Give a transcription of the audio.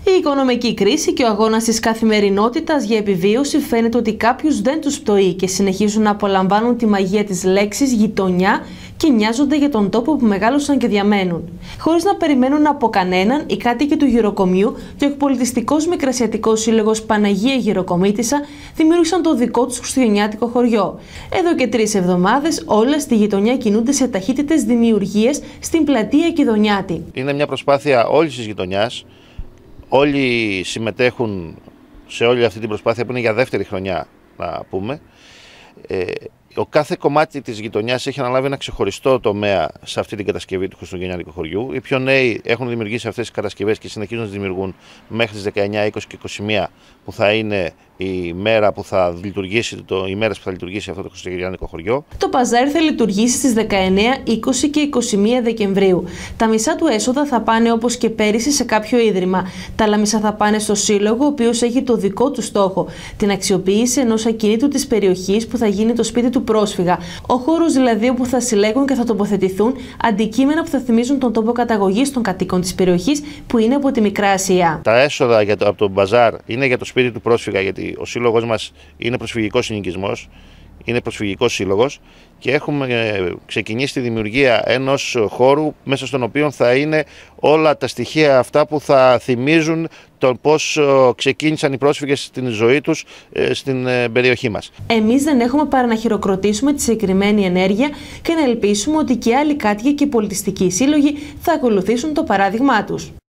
Η οικονομική κρίση και ο αγώνας της καθημερινότητας για επιβίωση φαίνεται ότι κάποιους δεν τους πτωεί και συνεχίζουν να απολαμβάνουν τη μαγεία της λέξης γειτονιά και νοιάζονται για τον τόπο που μεγάλωσαν και διαμένουν. Χωρίς να περιμένουν από κανέναν, οι κάτοικοι του Γεροκομείου και ο εκπολιτιστικός Μικρασιατικός Σύλλογος Παναγία Γεροκομήτισσα δημιούργησαν το δικό τους χριστουγεννιάτικο χωριό. Εδώ και 3 εβδομάδες όλα στη γειτονιά κινούνται σε ταχύτητες δημιουργίες στην πλατεία Κηδονιάτη. Είναι μια προσπάθεια όλης της γειτονιάς. Όλοι συμμετέχουν σε όλη αυτή την προσπάθεια που είναι για δεύτερη χρονιά, να πούμε. Ο κάθε κομμάτι της γειτονιάς έχει αναλάβει ένα ξεχωριστό τομέα σε αυτή την κατασκευή του χριστουγεννιάτικου χωριού. Οι πιο νέοι έχουν δημιουργήσει αυτές τις κατασκευές και συνεχίζουν να τις δημιουργούν μέχρι τις 19, 20 και 21 που θα είναι η μέρα που θα λειτουργήσει, οι μέρες που θα λειτουργήσει αυτό το χριστουγεννιάτικο χωριό. Το παζάρι θα λειτουργήσει στις 19, 20 και 21 Δεκεμβρίου. Τα μισά του έσοδα θα πάνε όπως και πέρυσι σε κάποιο ίδρυμα. Τα άλλα μισά θα πάνε στο σύλλογο, ο οποίος έχει το δικό του στόχο, την αξιοποίηση ενός ακινήτου της περιοχής που θα γίνει το σπίτι του πρόσφυγα. Ο χώρος δηλαδή όπου θα συλλέγουν και θα τοποθετηθούν αντικείμενα που θα θυμίζουν τον τόπο καταγωγής των κατοίκων της περιοχής που είναι από τη Μικρά Ασία. Τα έσοδα από το μπαζάρ είναι για το σπίτι του πρόσφυγα, γιατί ο σύλλογος μας είναι προσφυγικός συνοικισμός, είναι προσφυγικός σύλλογος και έχουμε ξεκινήσει τη δημιουργία ενός χώρου μέσα στον οποίο θα είναι όλα τα στοιχεία αυτά που θα θυμίζουν τον πώς ξεκίνησαν οι πρόσφυγες στην ζωή τους στην περιοχή μας. Εμείς δεν έχουμε παρά να χειροκροτήσουμε τη συγκεκριμένη ενέργεια και να ελπίσουμε ότι και άλλοι κάτοικοι και πολιτιστικοί σύλλογοι θα ακολουθήσουν το παράδειγμά τους.